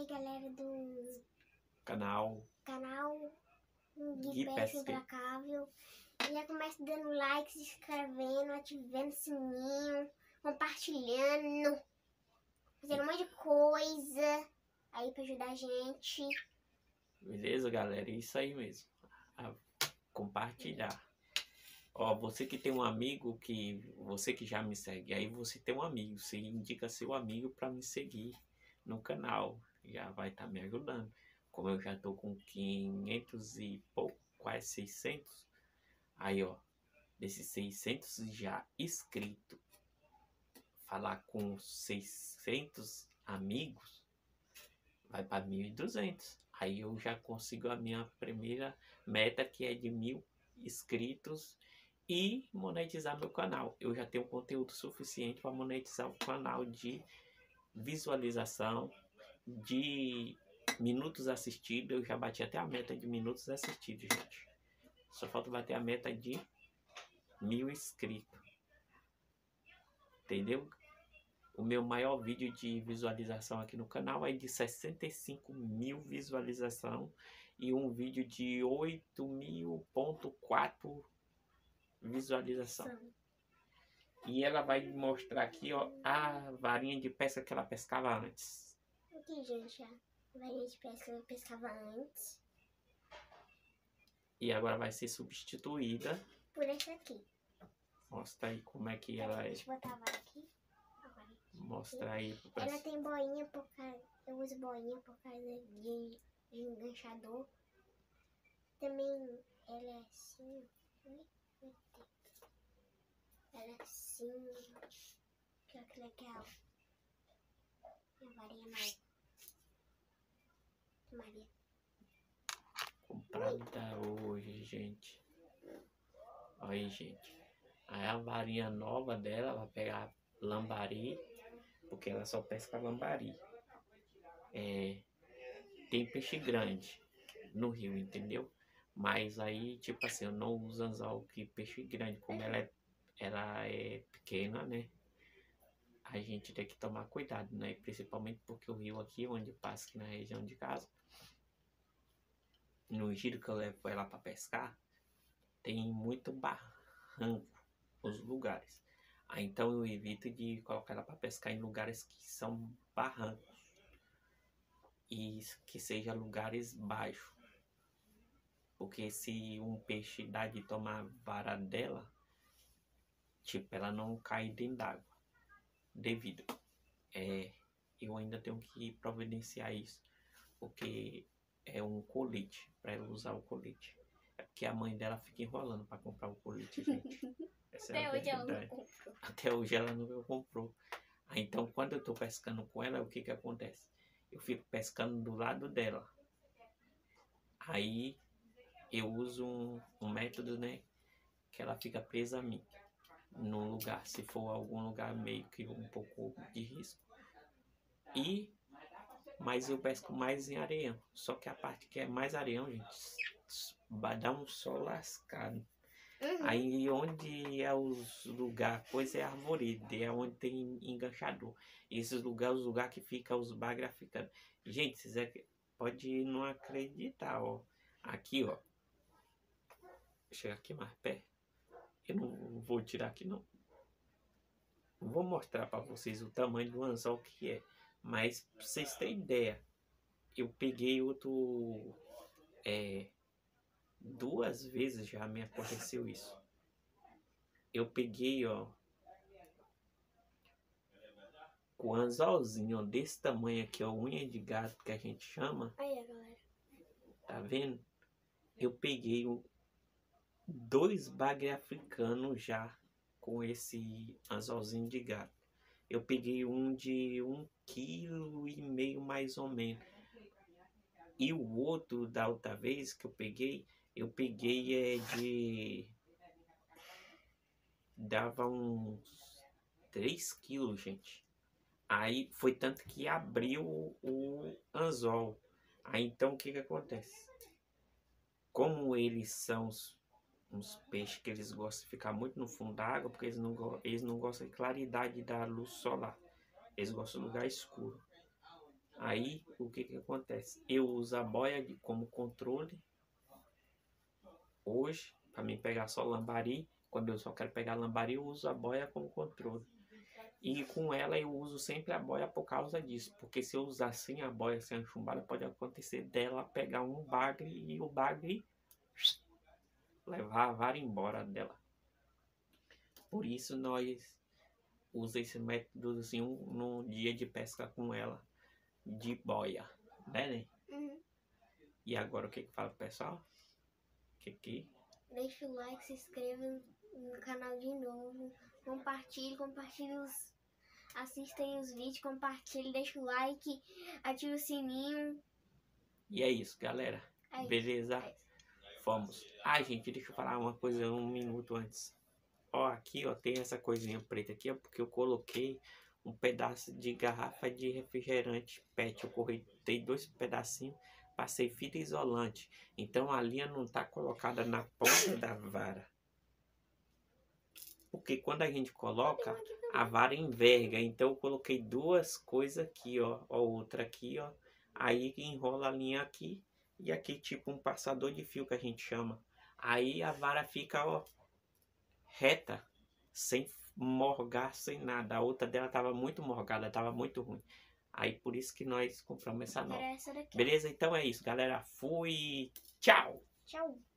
aí, galera do canal Gui Pesca Implacável. Já começa dando like, se inscrevendo, ativando o sininho, compartilhando, fazendo um monte de coisa aí pra ajudar a gente. Beleza, galera? É isso aí mesmo. Compartilhar. Ó, você que tem um amigo você que já me segue, aí você tem um amigo, você indica seu amigo para me seguir no canal, já vai estar me ajudando. Como eu já tô com 500 e pouco, quase 600, aí ó, desses 600 já inscritos, falar com 600 amigos, vai para 1.200. Aí eu já consigo a minha primeira meta, que é de 1.000 inscritos e monetizar meu canal. Eu já tenho conteúdo suficiente para monetizar o canal de visualização, de minutos assistidos. Eu já bati até a meta de minutos assistidos, gente. Só falta bater a meta de 1.000 inscritos. Entendeu? O meu maior vídeo de visualização aqui no canal é de 65.000 visualização e um vídeo de 8.000.4 visualização. E ela vai mostrar aqui, ó, a varinha de pesca que ela pescava antes. Aqui, gente, a varinha de pesca que eu pescava antes. E agora vai ser substituída Por essa aqui. Mostra aí como é que ela é. Deixa eu botar a vara aqui. Mostra aí pro Ela pessoal. tem boinha por causa... Eu uso boinha por causa de enganchador. Também ela é assim. Ela é assim. Olha que legal. Minha varinha nova. Maria. Comprada hoje, gente. Olha aí, gente. Aí a varinha nova dela vai pegar lambari, porque ela só pesca lambari. Tem peixe grande no rio, entendeu? Mas aí, tipo assim, eu não uso anzol que peixe grande, como ela é pequena, né? A gente tem que tomar cuidado, né? Principalmente porque o rio aqui, onde passa aqui na região de casa, no giro que eu levo ela para pescar, tem muito barranco os lugares. Aí, então eu evito de colocar ela para pescar em lugares que são barrancos e que sejam lugares baixos. Porque se um peixe dá de tomar vara dela, tipo, ela não cai dentro d'água. Devido. Eu ainda tenho que providenciar isso. Porque é um colete, para ela usar o colete. É porque a mãe dela fica enrolando para comprar o colete, gente. Essa é a verdade. Até hoje ela nunca comprou. Aí, então, quando eu tô pescando com ela, o que que acontece? Eu fico pescando do lado dela. Aí eu uso um método, né? Que ela fica presa a mim. No lugar, se for algum lugar meio que um pouco de risco. Mas eu pesco mais em areião. Só que a parte que é mais areião, gente, vai dar um sol lascado. Aí onde é os lugares, coisa é arvoredo, é onde tem enganchador. Esses lugares, os lugares que fica os bagras ficando. Gente, vocês pode não acreditar, ó. Aqui, ó. Chega aqui mais perto. Eu não vou tirar aqui, não. Vou mostrar para vocês o tamanho do anzol que é. Mas pra vocês terem ideia, eu peguei outro... 2 vezes já me aconteceu isso. Eu peguei, ó, com um anzolzinho, ó, desse tamanho aqui, ó, unha de gato que a gente chama. Aí, galera. Tá vendo? Eu peguei 2 bagre africanos já com esse anzolzinho de gato. Eu peguei um de 1,5 kg mais ou menos. E o outro da outra vez que eu peguei dava uns 3 quilos, gente. Aí foi tanto que abriu o anzol. Aí então o que que acontece? Como eles são uns peixes que eles gostam de ficar muito no fundo da água, porque eles não gostam de claridade da luz solar. Eles gostam de lugar escuro. Aí, o que que acontece? Eu uso a boia como controle hoje, para mim pegar só lambari. Quando eu só quero pegar lambari, eu uso a boia como controle. E com ela eu uso sempre a boia por causa disso. Porque se eu usar sem a boia, sem a chumbada, pode acontecer dela pegar um bagre e o bagre levar a vara embora dela. Por isso nós usamos esse métodozinho no dia de pesca com ela, de boia. Né? Uhum. E agora o que que fala o pessoal? Deixa o like, se inscreva no canal de novo. Compartilhe assistem os vídeos, compartilhe, deixa o like, ative o sininho. E é isso, galera. Beleza? É isso. Fomos. Ai, gente, deixa eu falar uma coisa 1 minuto antes. Ó, aqui, ó, tem essa coisinha preta aqui, ó, porque eu coloquei um pedaço de garrafa de refrigerante PET. Eu cortei 2 pedacinhos, passei fita isolante. Então a linha não tá colocada na ponta da vara. Porque quando a gente coloca, a vara enverga. Então eu coloquei 2 coisas aqui, ó. Ó, outra aqui, ó. Aí enrola a linha aqui. E aqui tipo um passador de fio que a gente chama. Aí a vara fica, ó, reta. Sem morgar, sem nada. A outra dela tava muito morgada, tava muito ruim. Aí por isso que nós compramos essa nova. Beleza? Então é isso, galera. Fui. Tchau. Tchau.